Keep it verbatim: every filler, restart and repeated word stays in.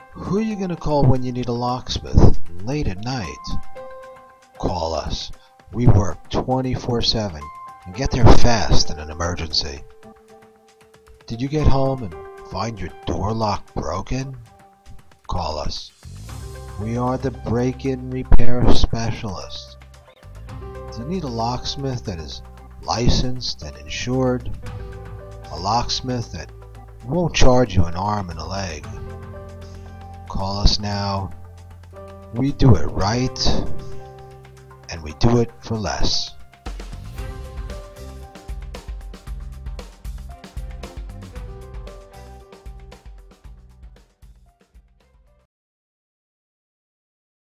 Who are you going to call when you need a locksmith late at night? Call us. We work twenty-four seven and get there fast in an emergency. Did you get home and find your door lock broken? Call us. We are the break-in repair specialist. Do you need a locksmith that is licensed and insured? A locksmith that won't charge you an arm and a leg? Call us now. We do it right, and we do it for less.